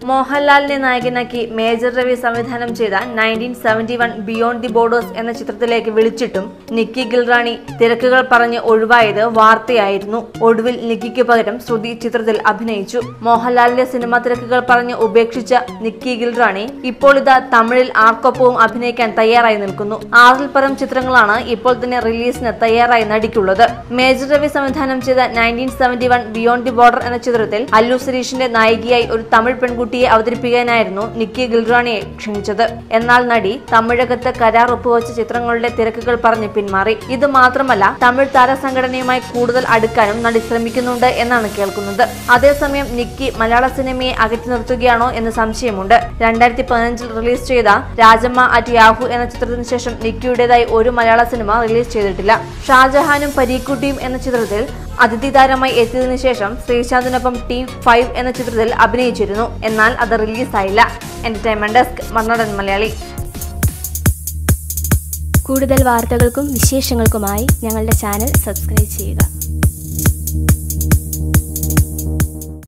മോഹൻലാലിനെ നായകനാക്കി മേജർ രവി സംവിധാനം ചെയ്ത 1971 ബിയോണ്ട് ദി ബോർഡേഴ്സ് എന്ന ചിത്രത്തിലേക്ക് വിളിച്ചിട്ടും നിക്കി ഗിൽറാണി തിരക്കുകൾ പറഞ്ഞ് ഒഴിവായത് വാർത്തയായിരുന്നു. ഒടുവിൽ നിക്കിക്ക് പകരം ശ്രുതി ചിത്രത്തിൽ അഭിനയിച്ചു. മോഹൻലാലിന്റെ സിനിമാ തിരക്കുകൾ പറഞ്ഞ് ഉപേക്ഷിച്ച നിക്കി ഗിൽറാണി ഇപ്പോൾ ഇതാ തമിഴിൽ ആർക്കൊപ്പവും അഭിനയിക്കാൻ തയ്യാറായി നിൽക്കുന്നു. 6ൽ പരം ചിത്രങ്ങളാണ് ഇപ്പോൾ തന്നെ റിലീസിന് തയ്യാറായി നടിക്കുള്ളത്. മേജർ രവി സംവിധാനം ചെയ്ത 1971 ബിയോണ്ട് ദി ബോർഡർ എന്ന ചിത്രത്തിൽ അല്ലു സരീഷിന്റെ നായികയായി ഒരു തമിഴ് പെൺകുട്ടിയെ അവതരിപ്പിക്കാനായിരുന്നു നിക്കി ഗിൽറാണിയെ ക്ഷണിച്ചത്. എന്നാൽ നടി തമിഴകത്ത് കരാർ ഒപ്പുവച്ച ചിത്രങ്ങളുടെ തിരക്കുകൾ പറഞ്ഞ് പിന്മാറി. ഇത് മാത്രമല്ല, തമിഴ് താരസംഘടനയുമായി കൂടുതൽ അടുക്കാനും നടി ശ്രമിക്കുന്നുണ്ട് എന്നാണ് കേൾക്കുന്നത്. അതേസമയം നിക്കി മലയാള സിനിമയെ അകറ്റി നിർത്തുകയാണോ എന്ന് സംശയമുണ്ട്. 2015 റിലീസ് ചെയ്ത രാജമ്മ അറ്റ് യാഹു എന്ന ചിത്രത്തിന് ശേഷം നിക്കിയുടേതായി ഒരു മലയാള സിനിമ റിലീസ് ചെയ്തിട്ടില്ല. ഷാജഹാനും പരീക്കുട്ടിയും എന്ന ചിത്രത്തിൽ അതിഥി താരമായി എത്തിയതിനു ശേഷം ശ്രീശാന്തിനൊപ്പം ടീം 5 എന്ന ചിത്രത്തിൽ അഭിനയിച്ചിരുന്നു. എന്നാൽ അത് റിലീസായില്ല. Entertainment desk, Marunadan Malayali. കൂടുതൽ വാർത്തകൾക്കും വിശേഷങ്ങൾക്കുമായി ഞങ്ങളുടെ ചാനൽ സബ്സ്ക്രൈബ് ചെയ്യുക.